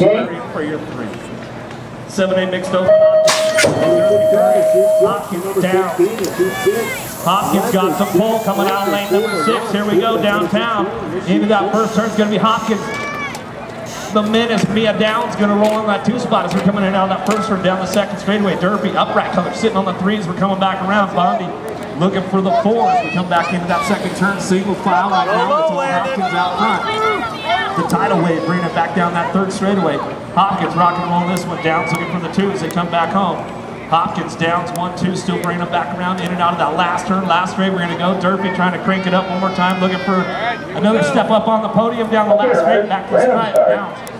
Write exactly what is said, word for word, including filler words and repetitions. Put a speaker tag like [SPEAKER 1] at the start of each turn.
[SPEAKER 1] ready for your three. seven eight mixed open. Hopkins down. Hopkins got some pull coming out of lane number six. Here we go downtown. Into that first turn is going to be Hopkins. The menace, Mia Downs, going to roll on that two spot as we're coming in out of that first turn down the second straightaway. Derby, upright color, sitting on the threes. We're coming back around. Bondi looking for the four as we come back into that second turn. Single file right now until Hopkins out front. The tidal wave bringing it back down that third straightaway. Hopkins rock and roll this one. Downs looking for the two as they come back home. Hopkins Downs one two, still bringing it back around in and out of that last turn. Last straight, we're going to go. Durfee trying to crank it up one more time, looking for another step up on the podium down the last straight. Back to the stripe. Downs